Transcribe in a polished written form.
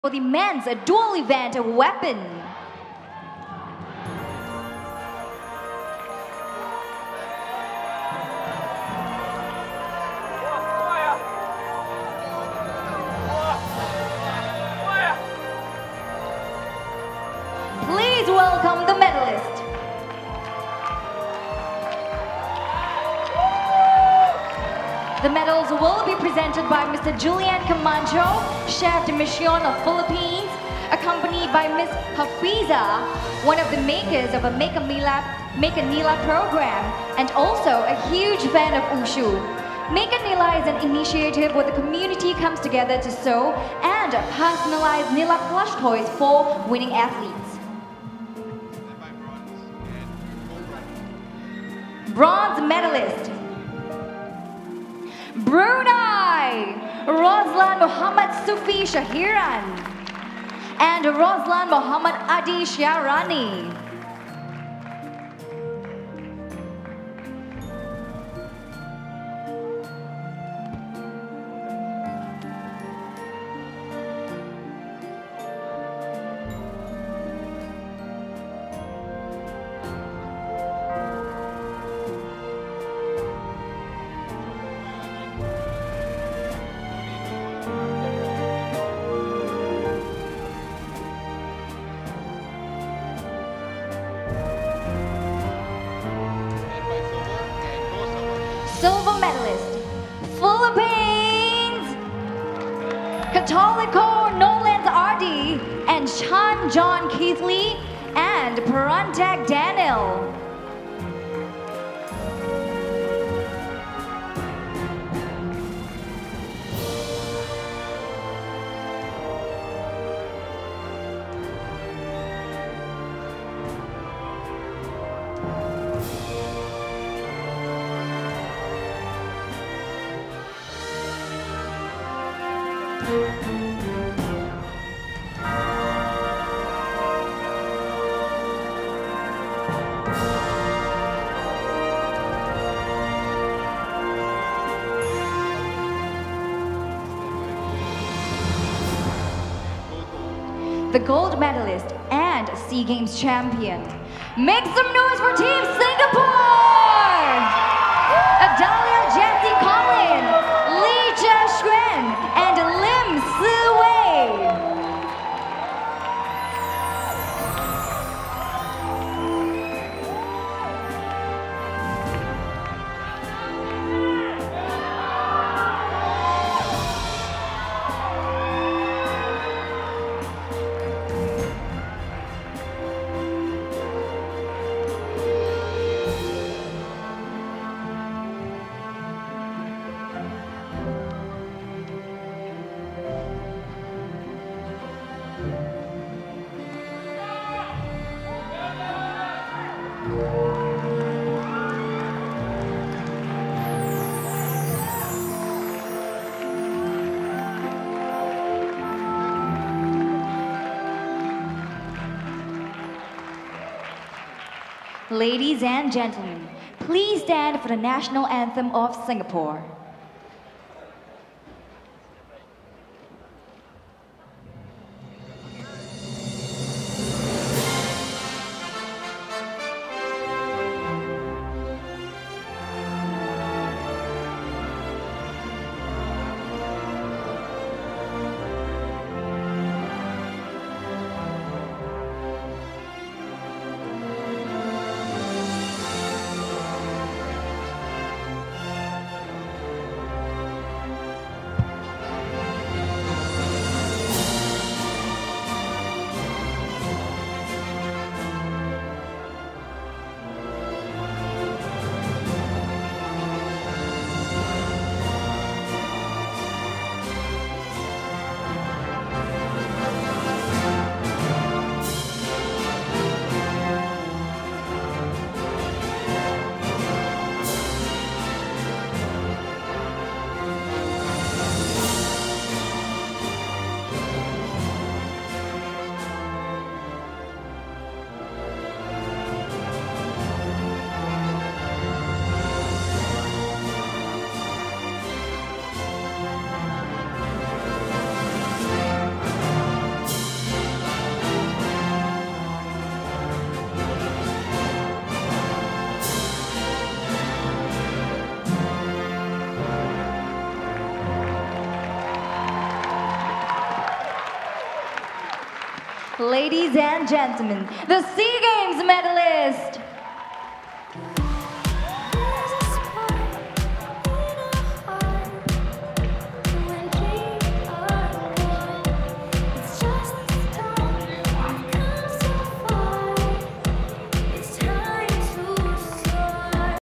for the men's dual event weapon. Please welcome the medalist. The medals will be presented by Mr. Julian Camacho, Chef de Mission of Philippines, accompanied by Ms. Hafiza, one of the makers of a Make a Nila program, and also a huge fan of Wushu. Make a Nila is an initiative where the community comes together to sew and personalize Nila plush toys for winning athletes. Bronze medalist, Brunei, Roslan Muhammad Sufi Shahiran and Roslan Muhammad Adi Sharani. Silver medalist, Philippines, Catolico Nolens Ardi and Chan John Keithley and Parantak Daniel. The gold medalist and SEA Games champion. Make some noise for Team Singapore! Adalia Jessie Collin, Lee Jia Xuan, and Lim Si Wei. Ladies and gentlemen, please stand for the national anthem of Singapore. Ladies and gentlemen, the SEA Games medalist,